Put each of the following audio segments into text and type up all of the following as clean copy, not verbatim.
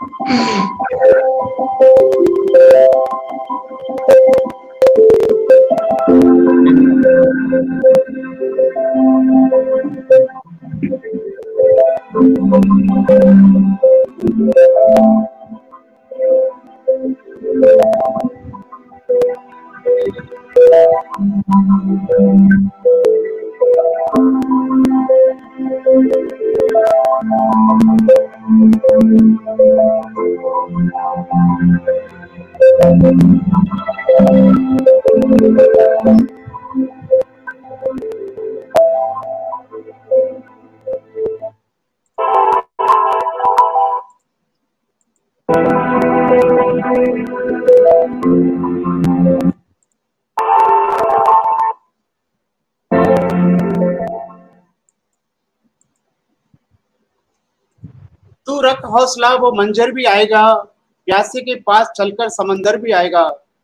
तू रख हौसला, वो मंजर भी आएगा, प्यासे के पास चलकर समंदर भी आएगा।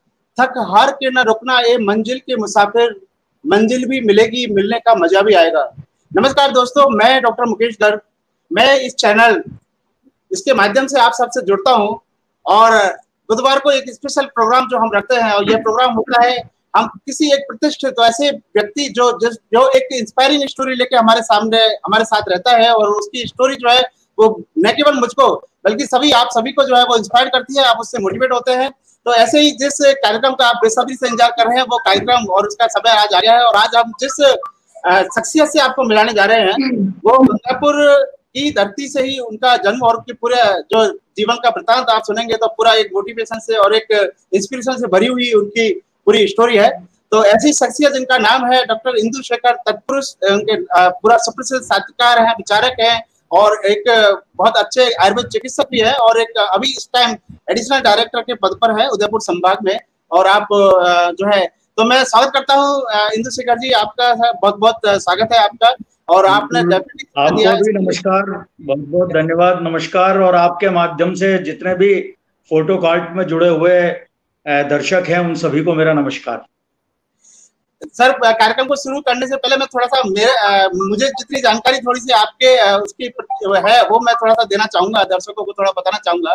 थक हार के न रुकना ए मंजिल के मुसाफिर, मंजिल भी मिलेगी, मिलने का मजा भी आएगा। नमस्कार दोस्तों, मैं डॉक्टर मुकेश गर्ग। मैं इस चैनल इसके माध्यम से आप सबसे जुड़ता हूं और बुधवार को एक स्पेशल प्रोग्राम जो हम रखते हैं, और यह प्रोग्राम होता है हम किसी एक प्रतिष्ठित तो ऐसे व्यक्ति जो एक इंस्पायरिंग स्टोरी लेके हमारे सामने हमारे साथ रहता है, और उसकी स्टोरी जो है वो न केवल मुझको बल्कि आप सभी को जो है वो इंस्पायर करती है, आप उससे मोटिवेट होते हैं। तो ऐसे ही जिस कार्यक्रम का आप बेसब्री से इंतजार कर रहे हैं, वो कार्यक्रम और उसका समय आज आ गया है। और आज हम जिस शख्सियत से आपको मिलाने जा रहे हैं, वो गंगापुर की धरती से ही उनका जन्म और उनके पूरे जो जीवन का वृतांत आप सुनेंगे तो पूरा एक मोटिवेशन से और एक इंस्पिरेशन से भरी हुई उनकी पूरी स्टोरी है। तो ऐसी शख्सियत जिनका नाम है डॉक्टर इंदु शेखर तत्पुरुष, उनके पूरा सुप्रसिद्ध साहित्यकार हैं, विचारक हैं और एक बहुत अच्छे आयुर्वेद चिकित्सक भी है, और एक अभी इस टाइम एडिशनल डायरेक्टर के पद पर है उदयपुर संभाग में। और आप जो है, तो मैं स्वागत करता हूँ इंदु शेखर जी, आपका बहुत बहुत स्वागत है आपका। और आपने आपको भी नमस्कार, बहुत बहुत धन्यवाद, नमस्कार। और आपके माध्यम से जितने भी फोटो कार्ड में जुड़े हुए दर्शक हैं उन सभी को मेरा नमस्कार। सर, कार्यक्रम को शुरू करने से पहले मैं थोड़ा सा मुझे जितनी जानकारी थोड़ी सी आपके उसकी है वो मैं थोड़ा सा देना चाहूंगा, दर्शकों को थोड़ा बताना चाहूंगा।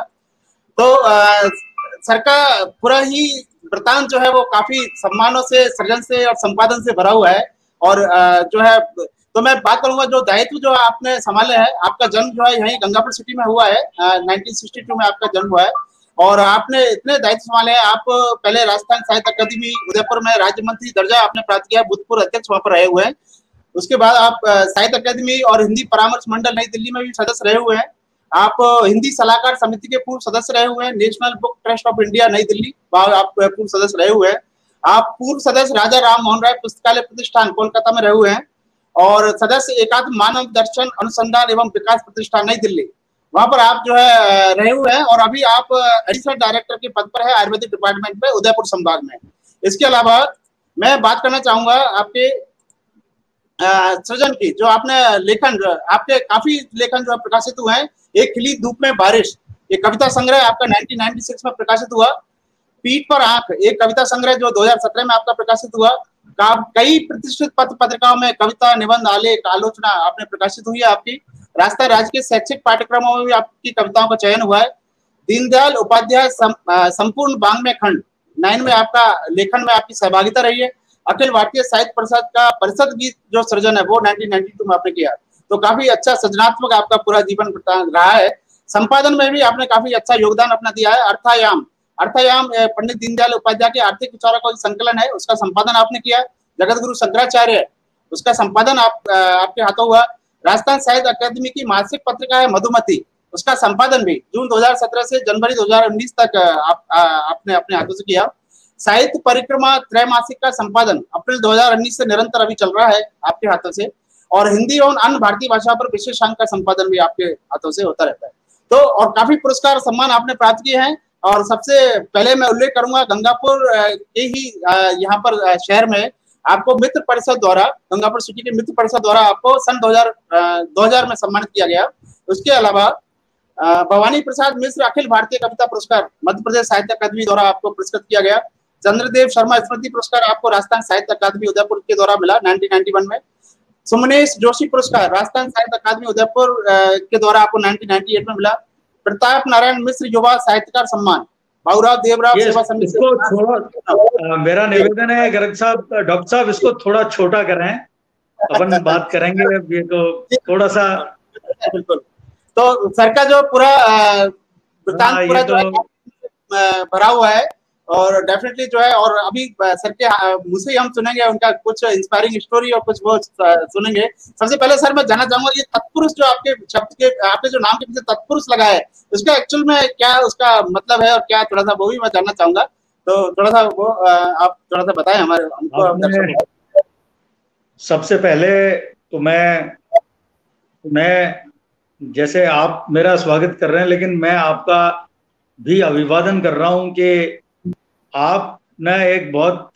तो सर का पूरा ही वृतांत जो है वो काफी सम्मानों से, सृजन से और संपादन से भरा हुआ है। और जो है तो मैं बात करूंगा जो दायित्व जो आपने संभाले है। आपका जन्म जो है यहीं गंगापुर सिटी में हुआ है, 1962 में आपका जन्म हुआ है, और आपने इतने दायित्व संभाले हैं। आप पहले राजस्थान साहित्य अकादमी उदयपुर में राज्य मंत्री दर्जा आपने प्राप्त किया, भूतपूर्व अध्यक्ष वहां पर रहे हुए हैं। उसके बाद आप साहित्य अकादमी और हिंदी परामर्श मंडल नई दिल्ली में भी सदस्य रहे हुए हैं। आप हिंदी सलाहकार समिति के पूर्व सदस्य रहे हुए हैं, National Book Trust of India नई दिल्ली आप पूर्व सदस्य रहे हुए हैं। आप पूर्व सदस्य राजा राम मोहन राय पुस्तकालय प्रतिष्ठान कोलकाता में रहे हुए हैं, और सदस्य एकात्म मानव दर्शन अनुसंधान एवं विकास प्रतिष्ठान नई दिल्ली, वहां पर आप जो है रहे हुए हैं। और अभी आप एडिशनल डायरेक्टर के पद पर है आयुर्वेदिक डिपार्टमेंट में उदयपुर संभाग में। इसके अलावा मैं बात करना चाहूंगा आपके सृजन की, जो आपने लेखन, आपके काफी लेखन जो है प्रकाशित हुए हैं। एक खिली धूप में बारिश, एक कविता संग्रह आपका 1996 में प्रकाशित हुआ। पीठ पर आंख, एक कविता संग्रह जो 2017 में आपका प्रकाशित हुआ। कई प्रतिष्ठित पत्रिकाओं में कविता, निबंध, आलेख, आलोचना आपने प्रकाशित हुई है आपकी। राजस्थान राज्य के शैक्षिक पाठ्यक्रमों में भी आपकी कविताओं का चयन हुआ है। दीनदयाल उपाध्याय संपूर्ण बांग्मय खंड 9 में आपका लेखन में आपकी सहभागिता रही है। अखिल भारतीय साहित्य परिषद का परिषद गीत जो सृजन है वो 1992 में आपने किया। तो काफी अच्छा सृजनात्मक आपका पूरा जीवन रहा है। संपादन में भी आपने काफी अच्छा योगदान अपना दिया है। अर्थायाम पंडित दीनदयाल उपाध्याय के आर्थिक विचारों का संकलन है, उसका संपादन आपने किया। जगत गुरु शंकराचार्य, उसका संपादन आपके हाथों हुआ। राजस्थान साहित्य अकादमी की मासिक पत्रिका है मधुमती, उसका संपादन भी जून 2017 से जनवरी 2019 तक आपने अपने हाथों से किया। साहित्य परिक्रमा त्रैमासिक का संपादन अप्रैल 2019 से निरंतर अभी चल रहा है आपके हाथों से। और हिंदी और अन्य भारतीय भाषा पर विशेषांक का संपादन भी आपके हाथों से होता रहता है। तो और काफी पुरस्कार सम्मान आपने प्राप्त किए हैं। और सबसे पहले मैं उल्लेख करूंगा गंगापुर के ही यहाँ पर शहर में आपको मित्र परिषद द्वारा, गंगापुर सिटी के मित्र परिषद द्वारा आपको सन 2000 में सम्मानित किया गया। उसके अलावा भवानी प्रसाद मिश्र अखिल भारतीय कविता पुरस्कार मध्य प्रदेश साहित्य अकादमी द्वारा आपको पुरस्कृत किया गया। चंद्रदेव शर्मा स्मृति पुरस्कार आपको राजस्थान साहित्य अकादमी उदयपुर के द्वारा मिला 1991 में। सुमनेश जोशी पुरस्कार राजस्थान साहित्य अकादमी उदयपुर के द्वारा आपको 1998 में मिला। प्रताप नारायण मिश्र युवा साहित्यकार सम्मान, भाऊराव देवराव सेवा समिति। इसको थोड़ा मेरा निवेदन है गर्ग साहब, डॉक्टर साहब इसको थोड़ा छोटा करें, अपन बात करेंगे। ये तो थोड़ा सा बिल्कुल। तो सर का जो पूरा वृत्तांत पूरा जो है भरा हुआ है, और डेफिनेटली जो है, और अभी सर के मुंह से हम सुनेंगे उनका कुछ इंस्पायरिंग स्टोरी और कुछ वो सुनेंगे। सबसे पहले सर मैं जानना चाहूंगा, ये तत्पुरुष जो आपके शब्द के, आपने जो नाम के पीछे तत्पुरुष लगाया है, उसका एक्चुअल में क्या उसका मतलब है और क्या, थोड़ा सा वो भी मैं जानना चाहूंगा। तो थोड़ा सा वो आप थोड़ा सा बताएं हमारे हमको। सबसे पहले तो मैं जैसे आप मेरा स्वागत कर रहे हैं, लेकिन मैं आपका भी अभिवादन कर रहा हूं कि आपने एक बहुत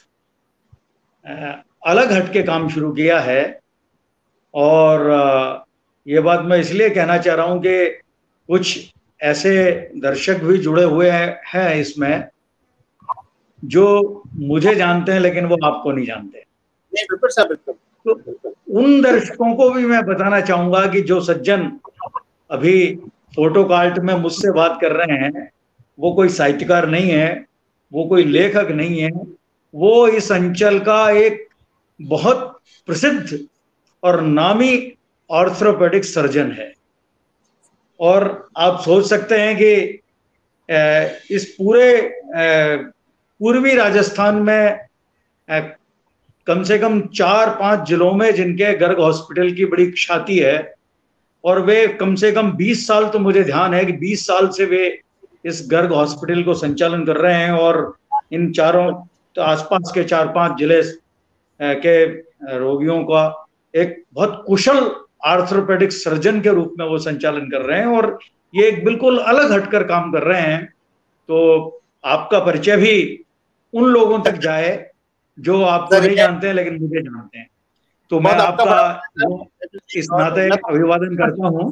अलग हटके काम शुरू किया है। और ये बात मैं इसलिए कहना चाह रहा हूं कि कुछ ऐसे दर्शक भी जुड़े हुए हैं इसमें जो मुझे जानते हैं लेकिन वो आपको नहीं जानते। बिल्कुल सर, बिल्कुल। तो उन दर्शकों को भी मैं बताना चाहूंगा कि जो सज्जन अभी फोटो कार्ट में मुझसे बात कर रहे हैं, वो कोई साहित्यकार नहीं है, वो कोई लेखक नहीं है, वो इस अंचल का एक बहुत प्रसिद्ध और नामी ऑर्थोपेडिक सर्जन है। और आप सोच सकते हैं कि इस पूरे पूर्वी राजस्थान में कम से कम 4-5 जिलों में जिनके गर्ग हॉस्पिटल की बड़ी ख्याति है, और वे कम से कम 20 साल, तो मुझे ध्यान है कि 20 साल से वे इस गर्ग हॉस्पिटल को संचालन कर रहे हैं। और इन चारों तो आसपास के 4-5 जिले के रोगियों का एक बहुत कुशल आर्थोपेडिक सर्जन के रूप में वो संचालन कर रहे हैं, और ये एक बिल्कुल अलग हटकर काम कर रहे हैं। तो आपका परिचय भी उन लोगों तक जाए जो आपको नहीं जानते हैं लेकिन मुझे जानते हैं। तो मैं आपका इस नाते अभिवादन करता हूँ।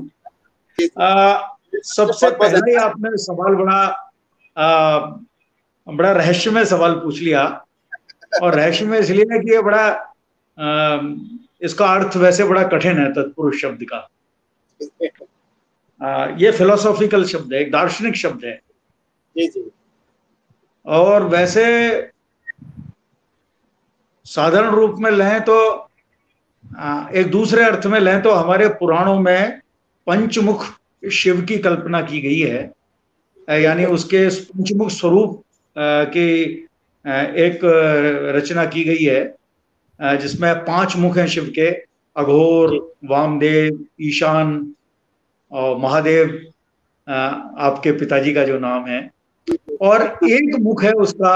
सबसे पहले आपने सवाल बड़ा रहस्यमय सवाल पूछ लिया, और रहस्यमय इसलिए कि ये बड़ा इसका अर्थ वैसे बड़ा कठिन है तत्पुरुष शब्द का। ये फिलोसॉफिकल शब्द है, एक दार्शनिक शब्द है। और वैसे साधारण रूप में लें तो एक दूसरे अर्थ में लें तो हमारे पुराणों में पंचमुख शिव की कल्पना की गई है, यानी उसके पंचमुख स्वरूप की एक रचना की गई है, जिसमें 5 मुख हैं शिव के, अघोर, वामदेव, ईशान और महादेव, आपके पिताजी का जो नाम है, और एक मुख है उसका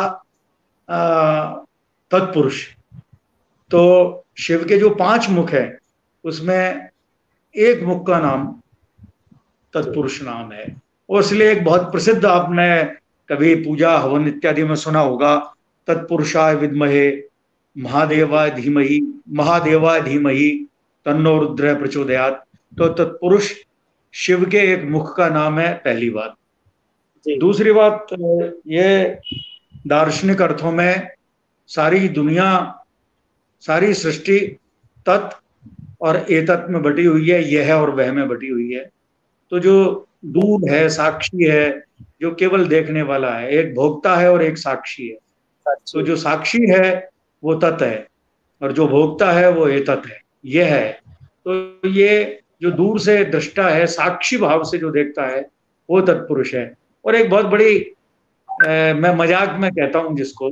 तत्पुरुष। तो शिव के जो 5 मुख है उसमें एक मुख का नाम तत्पुरुष नाम है। और इसलिए एक बहुत प्रसिद्ध, आपने कभी पूजा हवन इत्यादि में सुना होगा, तत्पुरुषाय विद्महे महादेवाय धीमहि तन्नो रुद्र प्रचोदयात्। तो तत्पुरुष शिव के एक मुख का नाम है, पहली बात। दूसरी बात, ये दार्शनिक अर्थों में सारी दुनिया, सारी सृष्टि तत् और एतत् में बटी हुई है, यह है और वह में बटी हुई है। तो जो दूर है, साक्षी है, जो केवल देखने वाला है, एक भोक्ता है और एक साक्षी है। तो जो साक्षी है वो तत् है, और जो भोक्ता है वो एतत् है, यह है। तो ये जो दूर से दृष्टा है, साक्षी भाव से जो देखता है, वो तत्पुरुष है। और एक बहुत बड़ी मैं मजाक में कहता हूं जिसको,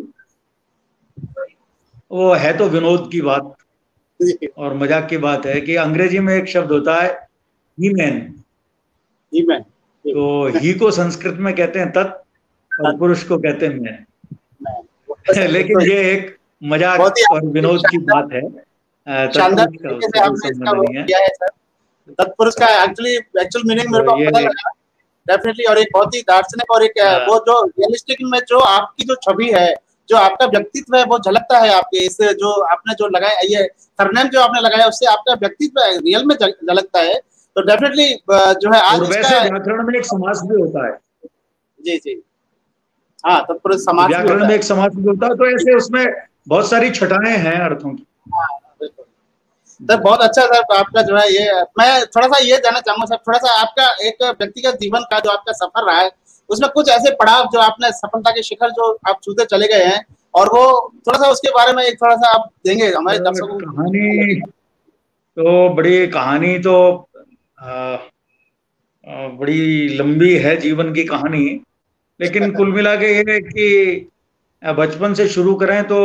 वो है तो विनोद की बात और मजाक की बात है कि अंग्रेजी में एक शब्द होता है ही मैन। तो ही को संस्कृत में कहते हैं तत्, और पुरुष को कहते हैं मैन। लेकिन ये एक मजाक और विनोद की बात है, तत्पुरुष का एक्चुअल मीनिंग मेरे को पता लगा डेफिनेटली। और एक बहुत ही दार्शनिक और एक वो जो रियलिस्टिक में जो आपकी जो छवि है, जो आपका व्यक्तित्व है, वो झलकता है आपके इस जो आपने जो लगाया, ये सरनेम जो आपने लगाया, उससे आपका व्यक्तित्व रियल में झलकता है। तो डेफिनेटली जो है आज व्याकरण में एक समास भी होता है। जी हाँ, तत्पुरुष समास व्याकरण में एक समास भी होता है। तो ऐसे उसमें बहुत सारी छटाएं हैं अर्थों की। सर बहुत अच्छा सर आपका जो है ये, मैं थोड़ा सा ये जानना चाहूंगा सर, थोड़ा सा आपका एक व्यक्तिगत जीवन का जो आपका सफर रहा है, उसमें कुछ ऐसे पड़ाव जो आपने सफलता के शिखर जो आप छूते चले गए हैं, और वो थोड़ा सा उसके बारे में एक थोड़ा सा आप देंगे हमारे दर्शकों को? कहानी तो बड़ी, कहानी तो आ, बड़ी लंबी है जीवन की कहानी, लेकिन कुल मिला के ये है कि बचपन से शुरू करें तो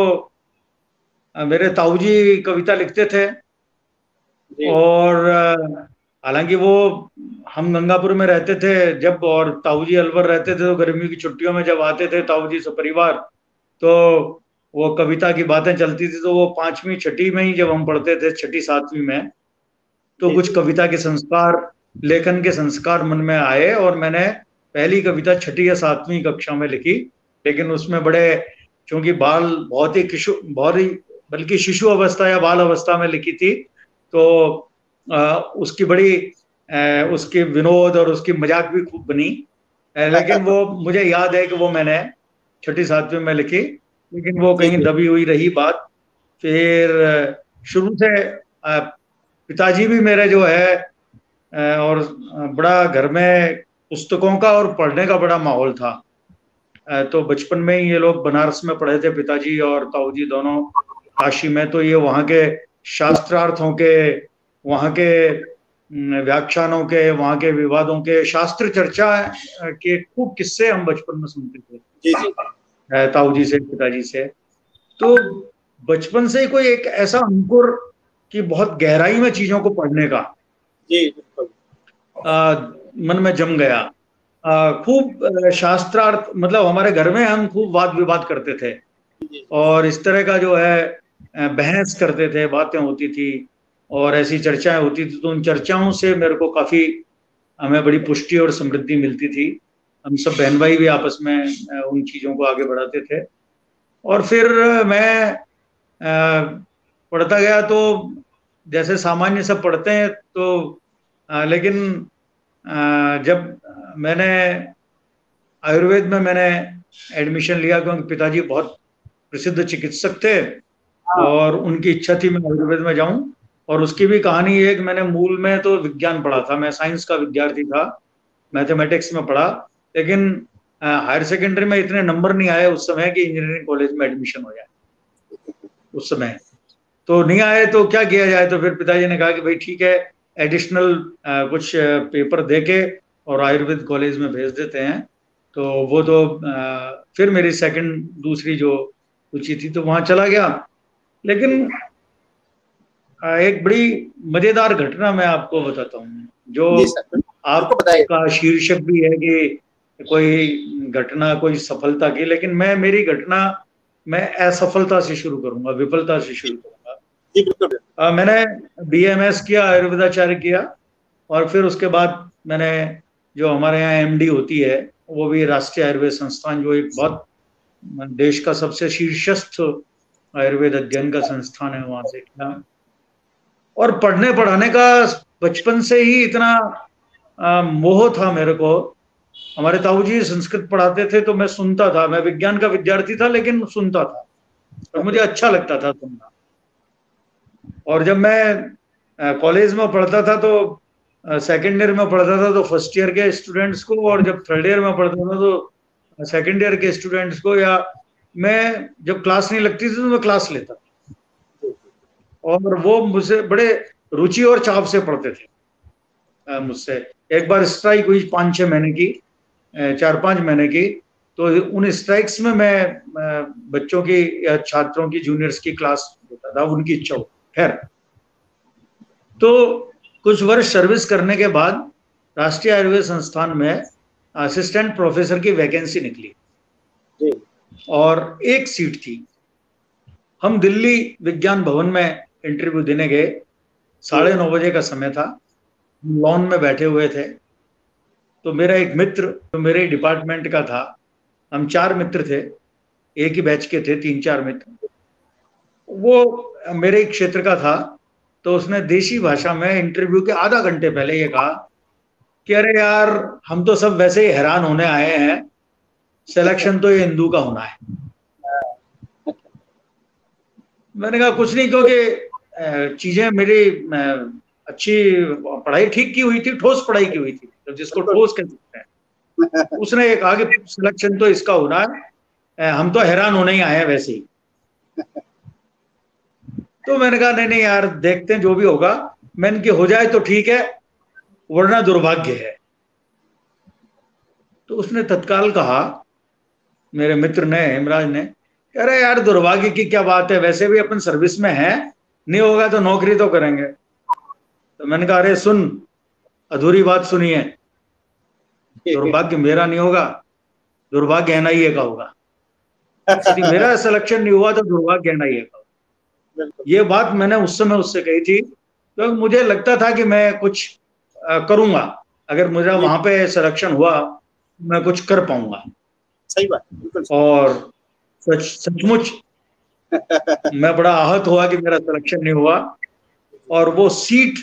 मेरे ताऊजी कविता लिखते थे। जी और हालांकि वो, हम गंगापुर में रहते थे जब, और ताऊजी अलवर रहते थे, तो गर्मी की छुट्टियों में जब आते थे ताऊजी सपरिवार, तो वो कविता की बातें चलती थी। तो वो 5वीं 6ठी में ही जब हम पढ़ते थे, 6ठी 7वीं में, तो जी कुछ कविता के संस्कार, लेखन के संस्कार मन में आए, और मैंने पहली कविता 6ठी या 7वीं कक्षा में लिखी। लेकिन उसमें बड़े, चूंकि बहुत ही बल्कि शिशु अवस्था या बाल अवस्था में लिखी थी, तो उसकी बड़ी उसकी विनोद और उसकी मजाक भी खूब बनी। लेकिन वो मुझे याद है कि वो मैंने 6ठी 7वीं में लिखी, लेकिन वो कहीं दबी हुई रही बात। फिर शुरू से पिताजी भी मेरे जो है, और बड़ा घर में पुस्तकों का और पढ़ने का बड़ा माहौल था। तो बचपन में ही ये लोग बनारस में पढ़े थे, पिताजी और ताऊजी दोनों काशी में। तो ये वहाँ के शास्त्रार्थों के, वहाँ के व्याख्यानों के, वहाँ के विवादों के, शास्त्र चर्चा के खूब किस्से हम बचपन में सुनते थे जी जी ताऊजी से, पिताजी से। तो बचपन से ही कोई एक ऐसा अंकुर कि बहुत गहराई में चीजों को पढ़ने का जी मन में जम गया। खूब शास्त्रार्थ, मतलब हमारे घर में हम खूब वाद विवाद करते थे, और इस तरह का जो है बहस करते थे, बातें होती थी और ऐसी चर्चाएं होती थी। तो उन चर्चाओं से मेरे को काफी, हमें बड़ी पुष्टि और समृद्धि मिलती थी। हम सब बहन भाई भी आपस में उन चीजों को आगे बढ़ाते थे। और फिर मैं पढ़ता गया, तो जैसे सामान्य सब पढ़ते हैं, तो लेकिन जब मैंने आयुर्वेद में मैंने एडमिशन लिया, क्योंकि पिताजी बहुत प्रसिद्ध चिकित्सक थे और उनकी इच्छा थी मैं आयुर्वेद में जाऊं। और उसकी भी कहानी है कि मैंने मूल में तो विज्ञान पढ़ा था, मैं साइंस का विद्यार्थी था, मैथमेटिक्स में पढ़ा। लेकिन हायर सेकेंडरी में इतने नंबर नहीं आए उस समय कि इंजीनियरिंग कॉलेज में एडमिशन हो जाए। उस समय तो नहीं आए, तो क्या किया जाए? तो फिर पिताजी ने कहा कि भाई ठीक है, एडिशनल कुछ पेपर देके और आयुर्वेद कॉलेज में भेज देते हैं। तो वो तो फिर मेरी दूसरी जो रुचि थी, तो वहां चला गया। लेकिन एक बड़ी मजेदार घटना मैं आपको बताता हूँ, जो आपका शीर्षक भी है कि कोई घटना, कोई सफलता की, लेकिन मेरी घटना मैं असफलता से शुरू करूंगा, विफलता से शुरू करूंगा। मैंने BMS किया, आयुर्वेदाचार्य किया, और फिर उसके बाद मैंने, जो हमारे यहाँ MD होती है, वो भी राष्ट्रीय आयुर्वेद संस्थान, जो एक बहुत देश का सबसे शीर्षस्थ आयुर्वेद अध्ययन का संस्थान है, वहां से किया। और पढ़ने पढ़ाने का बचपन से ही इतना मोह था मेरे को। हमारे ताऊजी संस्कृत पढ़ाते थे, तो मैं सुनता था। मैं विज्ञान का विद्यार्थी था, लेकिन सुनता था और मुझे अच्छा लगता था सुनना। और जब मैं कॉलेज में पढ़ता था, तो सेकेंड ईयर में पढ़ता था तो फर्स्ट ईयर के स्टूडेंट्स को, और जब थर्ड ईयर में पढ़ता था तो सेकेंड ईयर के स्टूडेंट्स को, या मैं जब क्लास नहीं लगती थी तो मैं क्लास लेता था। और वो मुझसे बड़े रुचि और चाव से पढ़ते थे मुझसे। एक बार स्ट्राइक हुई 5-6 महीने की, 4-5 महीने की, तो उन स्ट्राइक्स में मैं बच्चों की या छात्रों की, जूनियर्स की क्लास लेता था, उनकी इच्छा हो। खैर, तो कुछ वर्ष सर्विस करने के बाद राष्ट्रीय आयुर्वेद संस्थान में असिस्टेंट प्रोफेसर की वैकेंसी निकली और एक सीट थी। हम दिल्ली विज्ञान भवन में इंटरव्यू देने गए। 9:30 बजे का समय था, लॉन में बैठे हुए थे। तो मेरा एक मित्र, जो मेरे डिपार्टमेंट का था, हम 4 मित्र थे, एक ही बैच के थे, 3-4 मित्र। वो मेरे क्षेत्र का था। तो उसने देशी भाषा में इंटरव्यू के आधा घंटे पहले ये कहा कि अरे यार, हम तो सब वैसे ही हैरान होने आए हैं, सिलेक्शन तो ये हिंदू का होना है। मैंने कहा कुछ नहीं, क्योंकि चीजें मेरी अच्छी पढ़ाई ठीक की हुई थी, ठोस पढ़ाई की हुई थी, तो जिसको ठोस कह सकते हैं। उसने एक आगे सिलेक्शन तो इसका हो रहा है, हम तो हैरान होने ही आए हैं वैसे ही। तो मैंने कहा नहीं नहीं यार, देखते हैं जो भी होगा। मैंने कि हो जाए तो ठीक है, वरना दुर्भाग्य है। तो उसने तत्काल कहा, मेरे मित्र ने, हेमराज ने, कह रहे यार दुर्भाग्य की क्या बात है, वैसे भी अपन सर्विस में हैं, नहीं होगा तो नौकरी तो करेंगे। तो मैंने कहा अरे सुन, अधूरी बात सुनिए, दुर्भाग्य मेरा नहीं होगा, दुर्भाग्य एनआईए का होगा। यदि मेरा सिलेक्शन नहीं हुआ तो दुर्भाग्य एनआईए का होगा। ये बात मैंने उस समय उससे कही थी, तो मुझे लगता था कि मैं कुछ करूंगा, अगर मुझे वहां पे सिलेक्शन हुआ मैं कुछ कर पाऊंगा। सही बात। और सचमुच मैं बड़ा आहत हुआ कि मेरा सिलेक्शन नहीं हुआ, और वो सीट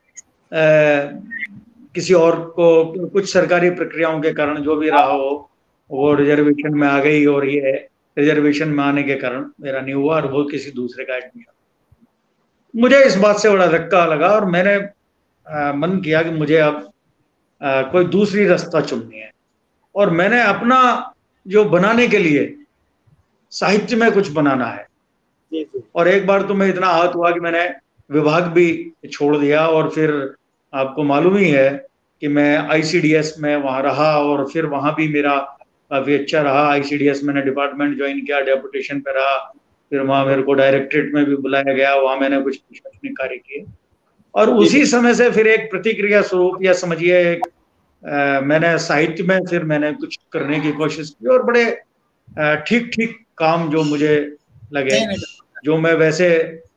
किसी और को, कुछ सरकारी प्रक्रियाओं के कारण जो भी रहा हो, वो रिजर्वेशन में आ गई, और ये रिजर्वेशन में आने के कारण मेरा नहीं हुआ, और वो किसी दूसरे का एडमिशन। मुझे इस बात से बड़ा धक्का लगा, और मैंने मन किया कि मुझे अब कोई दूसरी रास्ता चुननी है, और मैंने अपना जो बनाने के लिए साहित्य में कुछ बनाना है। और एक बार तो मैं इतना आहत हुआ कि मैंने विभाग भी छोड़ दिया, और फिर आपको मालूम ही है कि मैं आईसीडीएस में वहां रहा, और फिर वहां भी मेरा काफी अच्छा रहा। आईसीडीएस मैंने डिपार्टमेंट ज्वाइन किया, डेपुटेशन पे रहा, फिर वहां मेरे को डायरेक्टरेट में भी बुलाया गया, वहां मैंने कुछ प्रशासनिक कार्य किए। और उसी समय से फिर एक प्रतिक्रिया स्वरूप, या समझिए एक मैंने साहित्य में फिर मैंने कुछ करने की कोशिश की, और बड़े ठीक ठीक काम जो मुझे लगे, जो मैं वैसे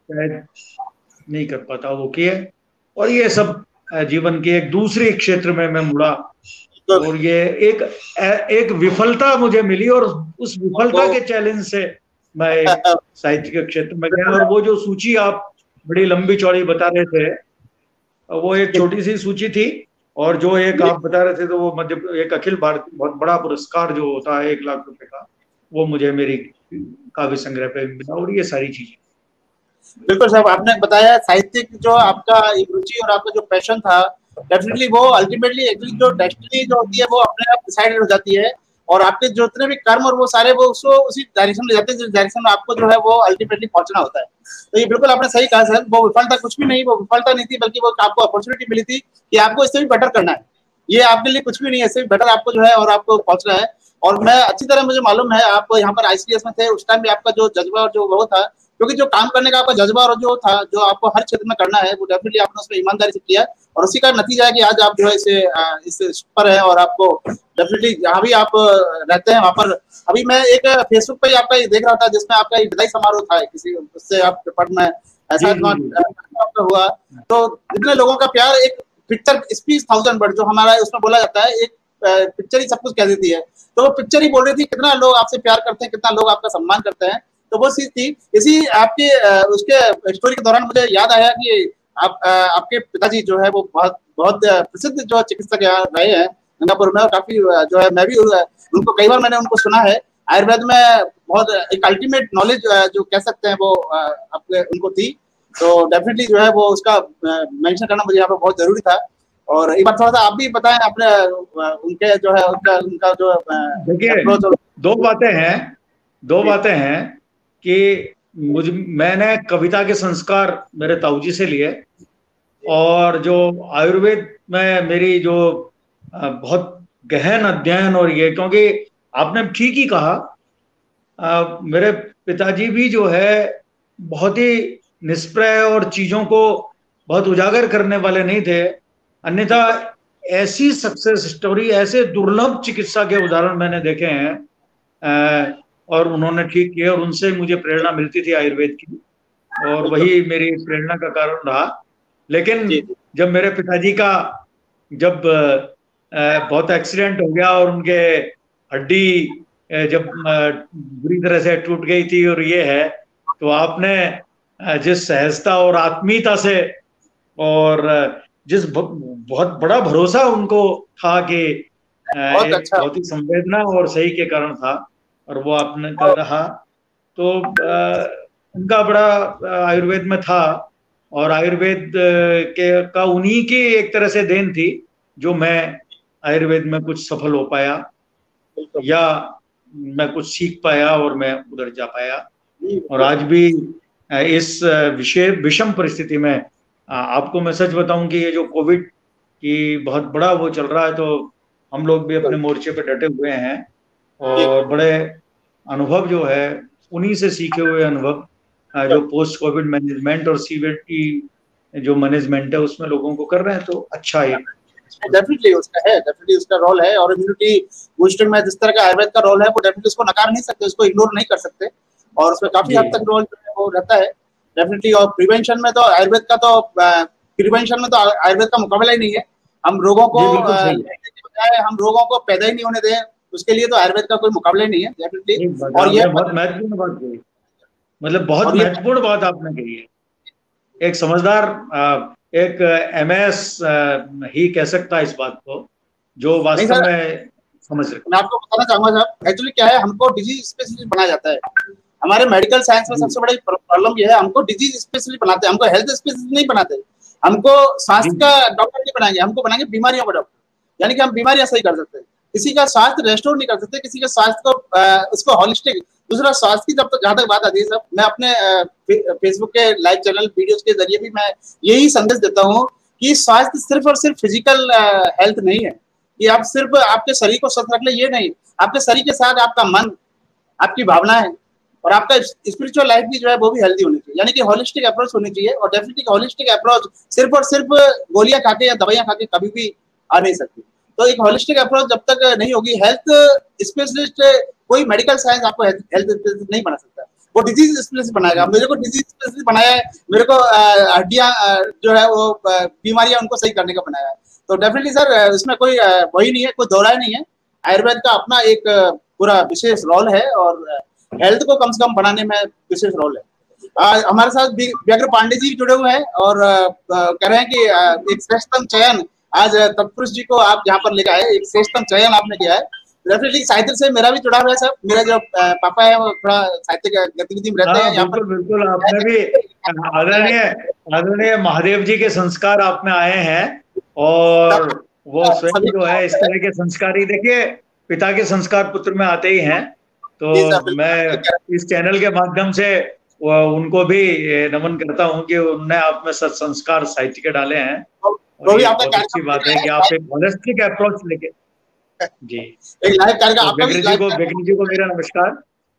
नहीं कर पाता, वो किए। और ये सब जीवन के एक दूसरे क्षेत्र में मैं मुड़ा, और ये एक विफलता मुझे मिली, और उस विफलता के चैलेंज से मैं साहित्य के क्षेत्र में गया। और वो जो सूची आप बड़ी लंबी चौड़ी बता रहे थे, वो एक छोटी सी सूची थी, और जो एक आप बता रहे थे तो वो मध्य एक अखिल भारतीय बहुत बड़ा पुरस्कार जो होता है 1 लाख रुपए का, वो मुझे मेरी काव्य संग्रह पे मिला, और ये सारी चीजें। बिल्कुल साहब, आपने बताया साहित्यिक जो आपका रुचि और आपका जो पैशन था, डेफिनेटली वो अल्टीमेटली एक्चुअली जो डेस्टिनी जो होती है वो अपने आप डिसाइडेड हो जाती है, और आपके जितने भी कर्म और वो सारे वो उसको उसी डायरेक्शन में जाते हैं जिस डायरेक्शन में आपको जो है वो अल्टीमेटली पहुंचना होता है। तो ये बिल्कुल आपने सही कहा सर, वो विफलता कुछ भी नहीं, वो विफलता नहीं थी, बल्कि वो आपको अपॉर्चुनिटी मिली थी कि आपको इससे भी बेटर करना है। ये आपके लिए कुछ भी नहीं है, इससे भी बेटर आपको जो है और आपको पहुंचना है। और मैं अच्छी तरह, मुझे मालूम है आप यहाँ पर आईसीडीएस में थे, उस टाइम भी आपका जो जज्बा और जो वो था, क्योंकि जो काम करने का आपका जज्बा और जो था, जो आपको हर क्षेत्र में करना है, वो डेफिनेटली आपने उसमें ईमानदारी से किया, और उसी का नतीजा है कि आज आप जो है इस पर है, और आपको डेफिनेटली जहाँ भी आप रहते हैं वहाँ पर। अभी मैं एक फेसबुक पे आपका ये देख रहा था, जिसमें आपका विदाई समारोह था किसी उससे आप डिपार्टमेंट में ऐसा हुआ, तो जितने लोगों का प्यार, एक पिक्चर स्पीच 1000 वर्ड जो हमारा उसमें बोला जाता है, एक पिक्चर ही सब कुछ कह देती है, तो वो पिक्चर ही बोल रही थी कितना लोग आपसे प्यार करते हैं, कितना लोग आपका सम्मान करते हैं। तो वो चीज थी। इसी आपके उसके स्टोरी के दौरान मुझे याद आया कि आपके पिताजी जो है वो बहुत बहुत प्रसिद्ध जो चिकित्सक रहे हैं गंगापुर में, और काफी जो है मैं भी उनको कई बार मैंने उनको सुना है। आयुर्वेद में बहुत एक अल्टीमेट नॉलेज जो कह सकते हैं वो आपके उनको थी, तो डेफिनेटली जो है वो उसका मेंशन करना मुझे यहाँ पर बहुत जरूरी था। और एक बार थोड़ा सा आप भी बताएं अपने उनके जो है उनका जो देखिए, दो बातें हैं कि मैंने कविता के संस्कार मेरे ताऊजी से लिए, और जो आयुर्वेद में मेरी जो बहुत गहन अध्ययन, और ये क्योंकि आपने ठीक ही कहा, मेरे पिताजी भी जो है बहुत ही निष्प्रय और चीजों को बहुत उजागर करने वाले नहीं थे, अन्यथा ऐसी सक्सेस स्टोरी, ऐसे दुर्लभ चिकित्सा के उदाहरण मैंने देखे हैं, और उन्होंने ठीक किया, और उनसे मुझे प्रेरणा मिलती थी आयुर्वेद की, और वही मेरी प्रेरणा का कारण रहा। लेकिन जब मेरे पिताजी का जब बहुत एक्सीडेंट हो गया, और उनके हड्डी जब बुरी तरह से टूट गई थी, और ये है, तो आपने जिस सहजता और आत्मीयता से, और जिस बहुत बड़ा भरोसा उनको था कि बहुत ही संवेदना और सही के कारण था, और वो आपने कर रहा, तो उनका बड़ा आयुर्वेद में था और आयुर्वेद के का उन्हीं की एक तरह से देन थी जो मैं आयुर्वेद में कुछ सफल हो पाया, या मैं कुछ सीख पाया और मैं उधर जा पाया। और आज भी इस विषय विषम परिस्थिति में आपको मैं सच बताऊं कि ये जो कोविड की बहुत बड़ा वो चल रहा है, तो हम लोग भी अपने मोर्चे पे डटे हुए हैं और बड़े अनुभव जो है उन्हीं से सीखे हुए अनुभव जो पोस्ट कोविड मैनेजमेंट और सीविड की जो मैनेजमेंट है उसमें लोगों को कर रहे हैं, तो अच्छा है। डेफिनेटली उसका रोल है। और इम्यूनिटी बूस्टिंग में जिस तरह का आयुर्वेद का रोल है वो डेफिनेटली उसको नकार नहीं सकते, उसको इग्नोर नहीं कर सकते, और उसमें काफी हद तक रोल वो रहता है डेफिनेटली। और प्रिवेंशन में तो आयुर्वेद का मुकाबला ही नहीं है। हम रोगों को बजाय हम रोगों को पैदा ही नहीं होने दें, उसके लिए तो आयुर्वेद का कोई मुकाबला ही नहीं है डेफिनेटली। और ये बहुत महत्वपूर्ण बात कही, मतलब बहुत महत्वपूर्ण बात आपने कही है। एक समझदार एक एमएस ही कह सकता है इस बात को, जो वास्तव में समझ रहे। मैं आपको बताना चाहूंगा साहब, एक्चुअली क्या है, हमको डिजीज स्पेसिफिक बनाया जाता है। हमारे मेडिकल साइंस में सबसे बड़ी प्रॉब्लम ये है, हमको डिजीज स्पेसिफिक बनाते हैं, हमको हेल्थ स्पेसिफिक नहीं बनाते। हमको स्वास्थ्य का डॉक्टर नहीं बनाएंगे, हमको बनाएंगे बीमारियों का डॉक्टर, यानी कि हम बीमारियां सही कर सकते हैं, किसी का स्वास्थ्य रेस्टोर नहीं कर सकते, किसी के स्वास्थ्य को उसको होलिस्टिक। दूसरा स्वास्थ्य की जब तक जहां तक बात आती है साहब, मैं अपने फेसबुक के लाइव चैनल वीडियोस के जरिए भी मैं यही संदेश देता हूँ कि स्वास्थ्य सिर्फ और सिर्फ फिजिकल हेल्थ नहीं है कि आप सिर्फ आपके शरीर को स्वस्थ रख ले, ये नहीं। आपके शरीर के साथ आपका मन, आपकी भावनाएं और आपका स्पिरिचुअल लाइफ भी जो है वो भी हेल्दी होनी चाहिए, यानी कि होलिस्टिक अप्रोच होनी चाहिए। और डेफिनेटली होलिस्टिक अप्रोच सिर्फ और सिर्फ गोलियां खाके या दवाइयां खाके कभी भी आ नहीं सकती। तो एक होलिस्टिक अप्रोच जब तक नहीं होगी, हेल्थ स्पेशलिस्ट कोई मेडिकल साइंस आपको हेल्थ स्पेशलिस्ट नहीं बना सकता, वो डिजीज स्पेशलिस्ट बनाएगा। मेरे को डिजीज स्पेशलिस्ट बनाया है, मेरे को हड्डियां जो है वो बीमारियां उनको सही करने का बनाया है। तो डेफिनेटली सर इसमें कोई वही नहीं है, कोई दौरा नहीं है। आयुर्वेद का अपना एक पूरा विशेष रोल है और हेल्थ को कम से कम बनाने में विशेष रोल है। हमारे साथ व्याघ्र पांडे जी जुड़े हुए हैं और कह रहे हैं कि एक श्रेष्ठतम चयन आज तत्पुरुष जी को आप यहाँ पर लेकर आए, एक श्रेष्ठतम चयन आपने किया है। डेफिनेटली साहित्य से मेरा भी जुड़ा हुआ है सर, मेरा जो पापा है वो थोड़ा साहित्य गतिविधि में रहते हैं यहाँ पर। बिल्कुल आपने भी आदरणीय महादेव जी के संस्कार आप में आए हैं, और वो स्वयं जो है इस तरह के संस्कारी, देखिए पिता के संस्कार पुत्र में आते ही हैं। तो मैं इस चैनल के माध्यम से उनको भी नमन करता हूं कि उन्होंने आप में सत्संस्कार साहित्य के डाले हैं। और ये बहुत अच्छी बात है कि आप एक होलिस्टिक अप्रोच लेके जी। एक लाइव कार्यक्रम बेगनी जी को मेरा नमस्कार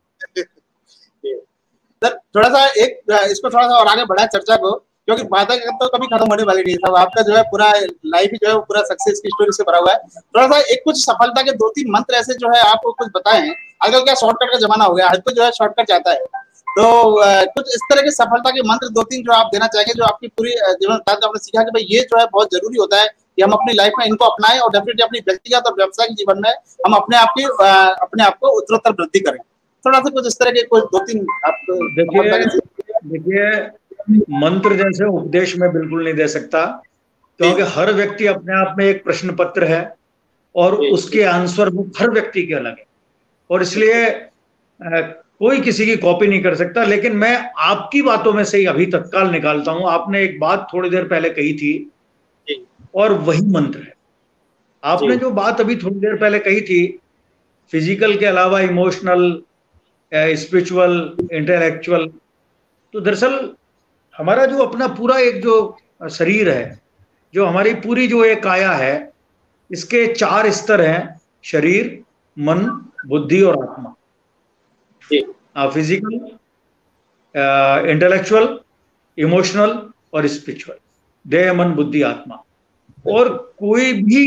सर। थोड़ा सा इसको थोड़ा सा और आगे बढ़ा चर्चा को, क्योंकि बातें तो कभी खत्म होने वाली नहीं है। आपका जो है पूरा लाइफ जो है वो पूरा सक्सेस की स्टोरी से भरा हुआ है। थोड़ा सा एक कुछ सफलता के 2-3 मंत्र ऐसे जो है आपको कुछ बताएं। आजकल क्या शॉर्टकट का जमाना हो गया, हर कोई जो है शॉर्टकट चाहता है, तो कुछ इस तरह के सफलता के मंत्र 2-3 जो आप देना चाहेंगे, जो आपकी पूरी जीवन काल में आपने सीखा कि भाई ये जो है बहुत जरूरी होता है कि हम अपनी लाइफ में इनको अपनाएं और डेफिनेटली अपनी व्यक्तिगत और व्यावसायिक जीवन में हम अपने आप को उत्तरोत्तर वृद्धि करें। थोड़ा सा कुछ इस तरह के कुछ 2-3 आप देखिए मंत्र जैसे उपदेश में बिल्कुल नहीं दे सकता, क्योंकि हर व्यक्ति अपने आप में एक प्रश्न पत्र है और उसके आंसर हर व्यक्ति के अलग है, और इसलिए कोई किसी की कॉपी नहीं कर सकता। लेकिन मैं आपकी बातों में से ही अभी तत्काल निकालता हूं। आपने एक बात थोड़ी देर पहले कही थी और वही मंत्र है। आपने जो बात अभी थोड़ी देर पहले कही थी, फिजिकल के अलावा इमोशनल, स्पिरिचुअल, इंटेलेक्चुअल, तो दरअसल हमारा जो अपना पूरा एक जो शरीर है, जो हमारी पूरी जो एक काया है, इसके 4 स्तर हैं: शरीर, मन, बुद्धि और आत्मा। फिजिकल, इंटेलेक्चुअल, इमोशनल और स्पिरिचुअल, देह, मन, बुद्धि, आत्मा। और कोई भी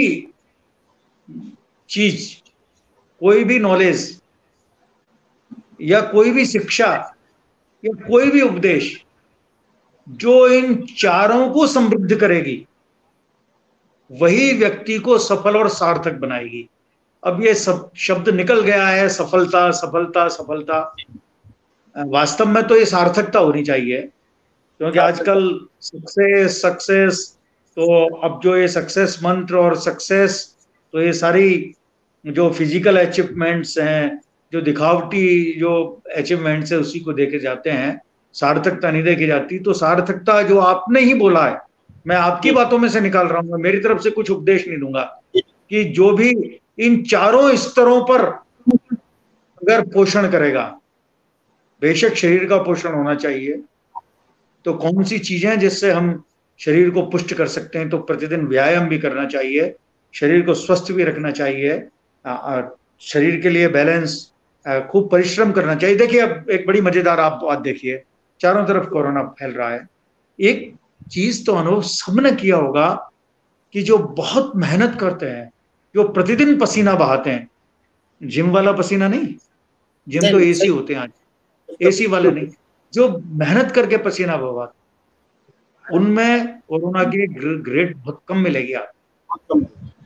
चीज, कोई भी नॉलेज या कोई भी शिक्षा या कोई भी उपदेश जो इन चारों को समृद्ध करेगी, वही व्यक्ति को सफल और सार्थक बनाएगी। अब ये सब शब्द निकल गया है, सफलता सफलता सफलता। वास्तव में तो ये सार्थकता होनी चाहिए, क्योंकि आजकल सक्सेस तो अब जो ये सक्सेस मंत्र और सक्सेस, तो ये सारी जो फिजिकल अचीवमेंट्स हैं, जो दिखावटी जो अचीवमेंट्स है, उसी को देखे जाते हैं। सार्थकता नहीं देखी जाती, तो सार्थकता जो आपने ही बोला है, मैं आपकी बातों में से निकाल रहा हूँ, मेरी तरफ से कुछ उपदेश नहीं दूंगा, कि जो भी इन चारों स्तरों पर अगर पोषण करेगा, बेशक शरीर का पोषण होना चाहिए, तो कौन सी चीजें जिससे हम शरीर को पुष्ट कर सकते हैं, तो प्रतिदिन व्यायाम भी करना चाहिए, शरीर को स्वस्थ भी रखना चाहिए, शरीर के लिए बैलेंस, खूब परिश्रम करना चाहिए। देखिए अब एक बड़ी मजेदार आप बात देखिए, चारों तरफ कोरोना फैल रहा है, एक चीज तो अनुभव सबने किया होगा कि जो बहुत मेहनत करते हैं, जो प्रतिदिन पसीना बहाते हैं, जिम वाला पसीना नहीं, जिम तो एसी होते हैं आज, एसी वाले नहीं, जो मेहनत करके पसीना बहाते, उनमें कोरोना की ग्रेड बहुत कम मिलेगी आपको,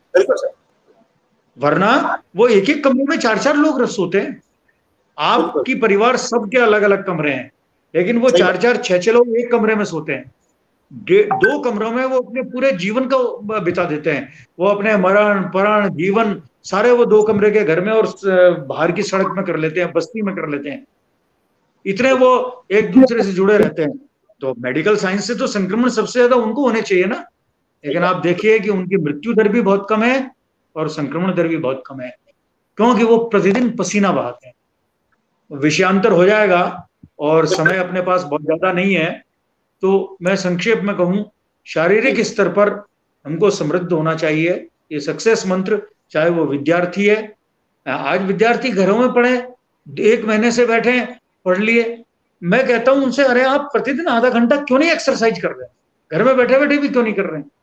वरना वो एक एक कमरे में 4-4 लोग सोते हैं। आपकी परिवार सबके अलग अलग कमरे हैं, लेकिन वो 4-4 6-6 लोग एक कमरे में सोते हैं। 2 कमरों में वो अपने पूरे जीवन का बिता देते हैं, वो अपने मरण परण जीवन सारे वो 2 कमरे के घर में और बाहर की सड़क में कर लेते हैं, बस्ती में कर लेते हैं, इतने वो एक दूसरे से जुड़े रहते हैं। तो मेडिकल साइंस से तो संक्रमण सबसे ज्यादा उनको होने चाहिए ना, लेकिन आप देखिए कि उनकी मृत्यु दर भी बहुत कम है और संक्रमण दर भी बहुत कम है, क्योंकि वो प्रतिदिन पसीना बहाते हैं। विषयांतर हो जाएगा और समय अपने पास बहुत ज्यादा नहीं है, तो मैं संक्षेप में कहूं, शारीरिक स्तर पर हमको समृद्ध होना चाहिए, ये सक्सेस मंत्र, चाहे वो विद्यार्थी है, आज विद्यार्थी घरों में पढ़े, 1 महीने से बैठे पढ़ लिए, मैं कहता हूं उनसे, अरे आप प्रतिदिन आधा घंटा क्यों नहीं एक्सरसाइज कर रहे हैं, घर में बैठे बैठे भी क्यों नहीं कर रहे हैं,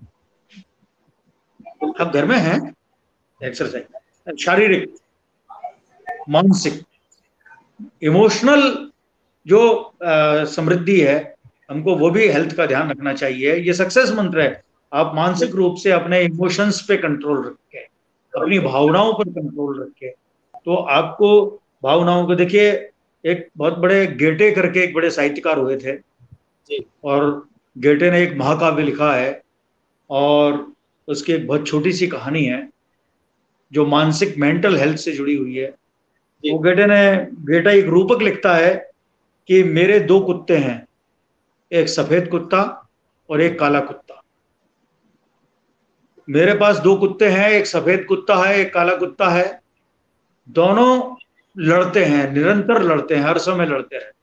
आप घर में हैं एक्सरसाइज, शारीरिक, मानसिक, इमोशनल जो समृद्धि है, हमको वो भी हेल्थ का ध्यान रखना चाहिए। ये सक्सेस मंत्र है, आप मानसिक रूप से अपने इमोशंस पे कंट्रोल रखें, अपनी भावनाओं पर कंट्रोल रखें, तो आपको भावनाओं को देखिए, एक बहुत बड़े गेटे करके एक बड़े साहित्यकार हुए थे, और गेटे ने एक महाकाव्य लिखा है, और उसकी एक बहुत छोटी सी कहानी है जो मानसिक मेंटल हेल्थ से जुड़ी हुई है। वो गेटा एक रूपक लिखता है कि मेरे 2 कुत्ते हैं, एक सफेद कुत्ता और एक काला कुत्ता, मेरे पास 2 कुत्ते हैं, एक सफेद कुत्ता है, एक काला कुत्ता है, दोनों लड़ते हैं, निरंतर लड़ते हैं, हर समय लड़ते हैं।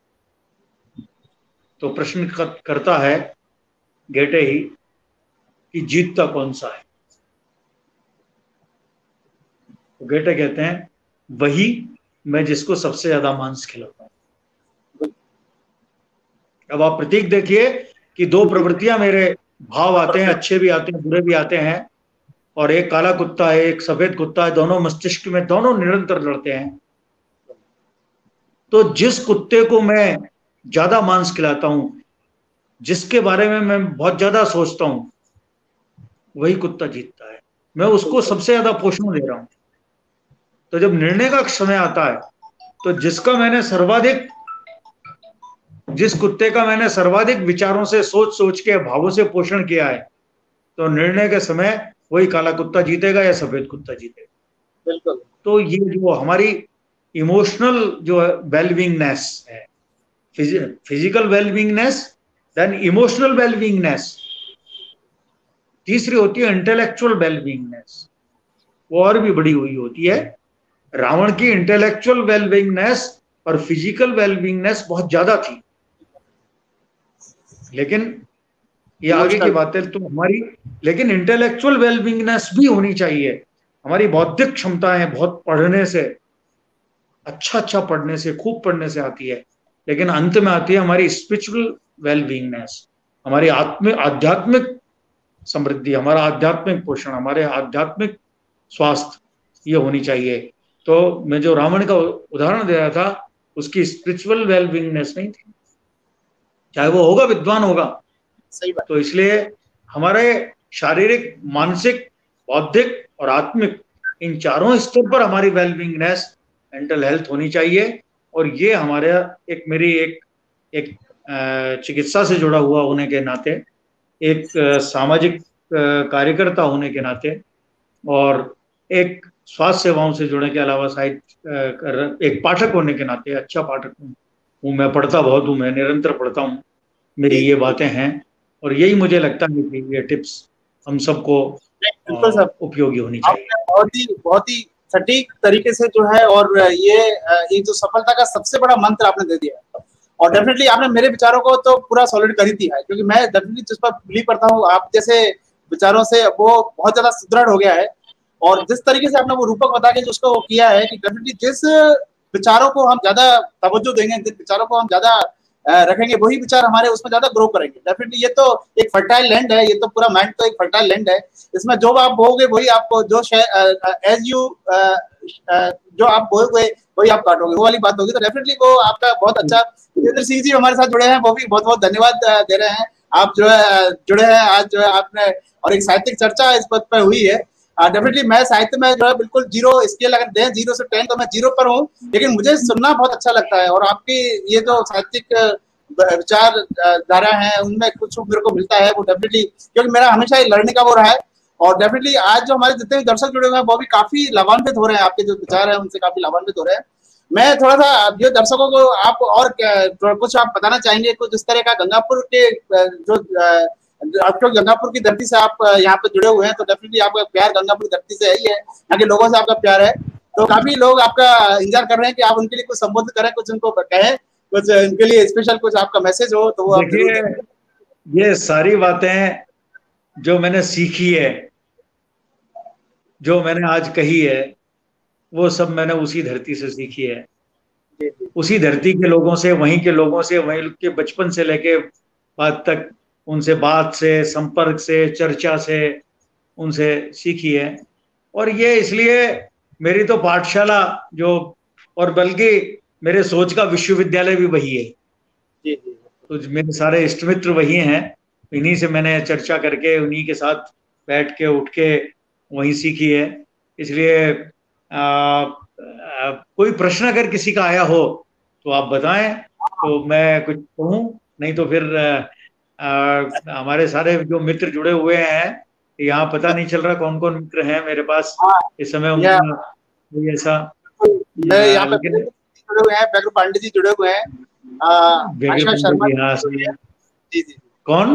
तो प्रश्न करता है गेटे ही कि जीतता कौन सा है, तो गेटे कहते हैं वही मैं जिसको सबसे ज्यादा मांस खिलाता हूं। अब आप प्रतीक देखिए कि 2 प्रवृत्तियां मेरे भाव आते हैं, अच्छे भी आते हैं, बुरे भी आते हैं, और एक काला कुत्ता है, एक सफेद कुत्ता है, दोनों मस्तिष्क में, दोनों निरंतर लड़ते हैं। तो जिस कुत्ते को मैं ज्यादा मांस खिलाता हूं, जिसके बारे में मैं बहुत ज्यादा सोचता हूं, वही कुत्ता जीतता है, मैं उसको सबसे ज्यादा पोषण दे रहा हूं। तो जब निर्णय का समय आता है, तो जिस कुत्ते का मैंने सर्वाधिक विचारों से, सोच सोच के, भावों से पोषण किया है, तो निर्णय के समय वही काला कुत्ता जीतेगा या सफेद कुत्ता जीतेगा। बिल्कुल। तो ये जो हमारी इमोशनल जो वेलबींगनेस है, physical wellbeingness, then emotional wellbeingness, तीसरी होती है इंटेलेक्चुअल वेलबींगनेस, वो और भी बड़ी हुई होती है। रावण की इंटेलेक्चुअल वेलबींगनेस और फिजिकल वेलबींगनेस बहुत ज्यादा थी, लेकिन ये आगे की बात है, तो हमारी लेकिन इंटेलेक्चुअल वेलबींगनेस भी होनी चाहिए। हमारी बौद्धिक क्षमताएं बहुत पढ़ने से, अच्छा पढ़ने से, खूब पढ़ने से आती है, लेकिन अंत में आती है हमारी स्पिरिचुअल वेलबींगनेस, हमारी आध्यात्मिक समृद्धि, हमारा आध्यात्मिक पोषण, हमारे आध्यात्मिक स्वास्थ्य, ये होनी चाहिए। तो मैं जो रावण का उदाहरण दे रहा था, उसकी स्पिरिचुअल वेलबींगनेस नहीं थी, चाहे वो होगा, विद्वान होगा, सही बात। तो इसलिए हमारे शारीरिक, मानसिक, बौद्धिक और आत्मिक, इन चारों स्तर पर हमारी वेलबींगनेस, मेंटल हेल्थ होनी चाहिए। और ये हमारे मेरी एक चिकित्सा से जुड़ा हुआ होने के नाते, एक सामाजिक कार्यकर्ता होने के नाते, और एक स्वास्थ्य सेवाओं से जुड़ने के अलावा एक पाठक होने के नाते, अच्छा पाठक हूँ, हूँ, मैं पढ़ता बहुत हूँ, मैं निरंतर पढ़ता हूँ, मेरी ये बातें हैं, और यही मुझे लगता है कि ये टिप्स हम सबको बिल्कुल सर, उपयोगी होनी चाहिए। आपने बहुत ही सटीक तरीके से जो है, और ये एक जो सफलता का सबसे बड़ा मंत्र आपने दे दिया, और डेफिनेटली आपने मेरे विचारों को तो पूरा सॉलिड कर ही दिया है, क्योंकि मैं डेफिनेटली जिस पर बिलीव करता हूँ आप जैसे विचारों से वो बहुत ज्यादा सुदृढ़ हो गया है। और जिस तरीके से आपने वो रूपक बता के जो उसको किया है कि डेफिनेटली जिस विचारों को हम ज्यादा तवज्जो देंगे, जिस विचारों को हम ज्यादा रखेंगे, वही विचार हमारे उसमें ज्यादा ग्रो करेंगे। डेफिनेटली ये तो एक फर्टाइल लैंड है, ये तो पूरा माइंड तो एक फर्टाइल लैंड है। इसमें जो आप बोओगे वही आपको, जो एज यू जो आप बोओगे वही आप काटोगे, वो वाली बात होगी। तो डेफिनेटली वो आपका बहुत अच्छा। जितेंद्र सिंह जी हमारे साथ जुड़े हैं, वो भी बहुत बहुत धन्यवाद दे रहे हैं। आप जो है जुड़े हैं आज, जो है आपने, और एक साहित्यिक चर्चा इस पद पर हुई है। डेफिनेटली मैं साहित्य में जो है बिल्कुल जीरो स्केल अगर दें 0 से 10 तो मैं 0 पर हूँ, लेकिन मुझे सुनना बहुत अच्छा लगता है। और आपकी ये जो साहित्यिक विचार धारा है उनमें कुछ मेरे को मिलता है, वो डेफिनेटली, क्योंकि मेरा हमेशा लर्निंग का वो रहा है। और डेफिनेटली आज जो हमारे जितने भी दर्शक जुड़े हुए हैं वो भी काफी लाभान्वित हो रहे हैं, आपके जो विचार है उनसे काफी लाभान्वित हो रहे हैं। मैं थोड़ा सा जो दर्शकों को आप और कुछ आप बताना चाहेंगे, कुछ इस तरह का गंगापुर के जो आप तो गंगापुर की धरती से आप यहाँ पे जुड़े हुए हैं, तो डेफिनेटली आपका प्यार गंगापुर की धरती से ही है, यहाँ के लोगों से आपका प्यार है। तो काफी लोग आपका इंतजार कर रहे हैं कि आप उनके लिए कुछ संबोधित करें, कुछ उनको कहें, कुछ उनके लिए स्पेशल कुछ आपका मैसेज हो तो वो आप जरूर दें। ये सारी बातें जो मैंने सीखी है, जो मैंने आज कही है, वो सब मैंने उसी धरती से सीखी है, उसी धरती के लोगों से, वहीं के लोगों से, वहीं के बचपन से लेके बात तक, उनसे बात से, संपर्क से, चर्चा से, उनसे सीखी है। और ये इसलिए मेरी तो पाठशाला जो, और बल्कि मेरे सोच का विश्वविद्यालय भी वही है। तो मेरे सारे इष्ट मित्र वही हैं, इन्हीं से मैंने चर्चा करके, उन्हीं के साथ बैठ के उठ के वहीं सीखी है। इसलिए कोई प्रश्न अगर किसी का आया हो तो आप बताएं, तो मैं कुछ कहूँ, नहीं तो फिर हमारे सारे जो मित्र जुड़े हुए हैं, यहाँ पता नहीं चल रहा कौन कौन मित्र हैं मेरे पास इस समय, उनका कोई ऐसा। यहाँ पे जुड़े हुए हैं, बैगर पांडे जी जुड़े हुए हैं, आशा शर्मा जी, जी जी। कौन?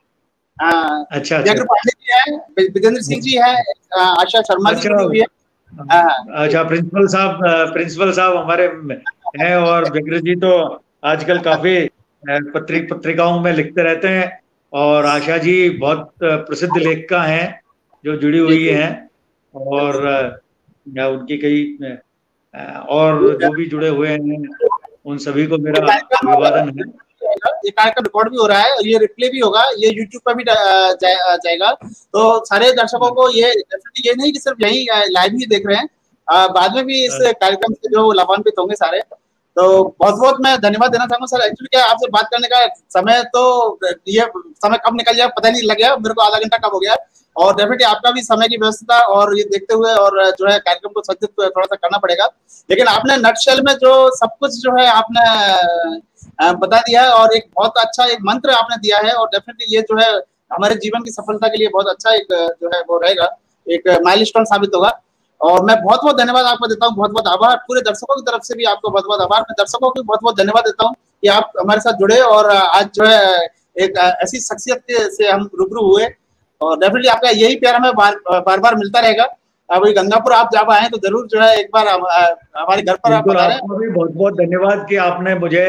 अच्छा, बैगर पांडे जी हैं, विजेंद्र सिंह जी हैं, आशा शर्मा जी जुड़ी हुई है। अच्छा, प्रिंसिपल साहब हमारे हैं, और बैगर जी तो आजकल काफी पत्रिकाओं में लिखते रहते हैं, और आशा जी बहुत प्रसिद्ध लेखिका हैं जो जुड़ी हुई हैं, और उनकी कई और जो भी जुड़े हुए हैं उन सभी को मेरा अभिवादन है। ये कार्यक्रम रिकॉर्ड भी हो रहा है और ये रिप्ले भी होगा, ये यूट्यूब पर भी जाएगा। तो सारे दर्शकों को ये नहीं कि सिर्फ यही लाइव ही देख रहे हैं, बाद में भी इस कार्यक्रम से जो लाभान्वित होंगे सारे। तो बहुत बहुत मैं धन्यवाद देना चाहूंगा सर। एक्चुअली क्या आपसे बात करने का समय, तो ये समय कब निकल गया पता नहीं लग गया मेरे को, आधा घंटा कब हो गया। और डेफिनेटली आपका भी समय की व्यवस्था और ये देखते हुए और जो है कार्यक्रम को सज्जित थोड़ा सा करना पड़ेगा। लेकिन आपने नटशेल में जो सब कुछ जो है आपने बता दिया है, और एक बहुत अच्छा एक मंत्र आपने दिया है, और डेफिनेटली ये जो है हमारे जीवन की सफलता के लिए बहुत अच्छा एक जो है वो रहेगा, एक माइलस्टोन साबित होगा। और मैं बहुत बहुत धन्यवाद आपको देता हूँ, बहुत बहुत आभार। पूरे दर्शकों की तरफ से भी आपको बहुत बहुत आभार। मैं दर्शकों को बहुत बहुत धन्यवाद देता हूँ कि आप हमारे साथ जुड़े और आज जो है एक ऐसी शख्सियत से हम रूबरू हुए। और डेफिनेटली आपका यही प्यार हमें बार बार मिलता रहेगा। अभी गंगापुर आप जब आए तो जरूर जो है एक बार हमारे घर पर आप पधारें। आपको भी बहुत बहुत धन्यवाद कि आपने मुझे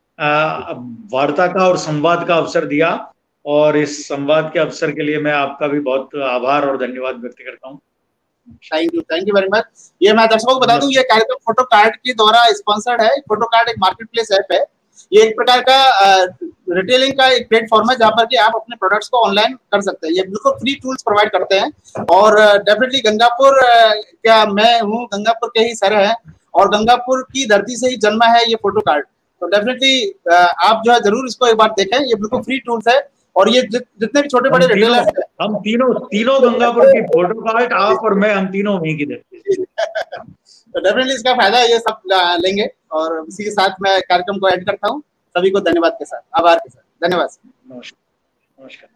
वार्ता का और संवाद का अवसर दिया, और इस संवाद के अवसर के लिए मैं आपका भी बहुत आभार और धन्यवाद व्यक्त करता हूँ। Thank you very much. ये मैं दर्शकों को बता दूं, ये कार्यक्रम फोटो कार्ड के द्वारा स्पॉन्सर्ड है। फोटो कार्ड एक मार्केट प्लेस ऐप है, ये एक प्रकार का रिटेलिंग का एक प्लेटफॉर्म है जहां पर कि आप अपने प्रोडक्ट्स को ऑनलाइन कर सकते हैं। ये बिल्कुल फ्री टूल्स प्रोवाइड करते हैं। और डेफिनेटली गंगापुर क्या मैं हूँ, गंगापुर के ही सर हैं, और गंगापुर की धरती से ही जन्मा है ये फोटो कार्ड। तो डेफिनेटली आप जो है जरूर इसको एक बार देखें, ये बिल्कुल फ्री टूल्स है। और ये जितने भी छोटे बड़े रिटेलर्स हैं, हम तीनों गंगापुर की फोटो कार्ड, आप और मैं, हम तीनों वहीं की धरती। तो डेफिनेटली इसका फायदा ये सब लेंगे। और इसी के साथ मैं कार्यक्रम को एंड करता हूँ। सभी को धन्यवाद के साथ, आभार के साथ, धन्यवाद। नमस्कार।